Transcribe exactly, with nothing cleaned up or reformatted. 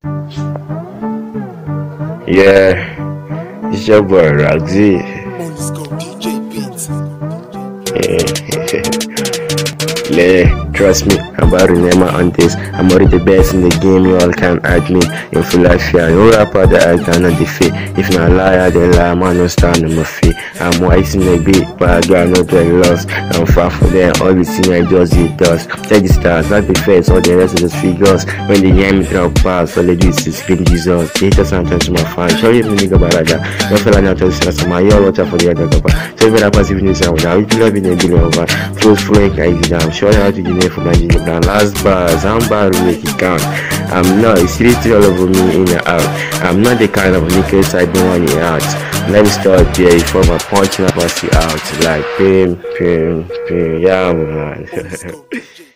Yeah, it's your boy Ragsy. Let's go D J Beats. Yeah, trust me, I'm about to remember on this. I'm already the best in the game, you all can add me in Philadelphia. No rapper that I cannot defeat. If not liar, then lie, man, no stand on my feet. I'm wise in the beat, but I do not get lost. I'm far from there, all the thing I just it does. Check the stars, not the face, all the rest of the figures. When they hear me drop pass, all they do is to spin Jesus. They hate us and turn to my fans. Show you the nigga baraja. No fella now tell us some my year water for the other cover. So if rappers even this sound now, if you love in a billion over. Flows flowing, I give down. Show you how to the for my G brand. Last bars, I'm about to make it count. I'm not, it's really all over me in and out. I'm not the kind of nigga I don't want it out. Let me start there before my punching up my see out. Like, pim, pim, pim, yeah, man. Let's go D J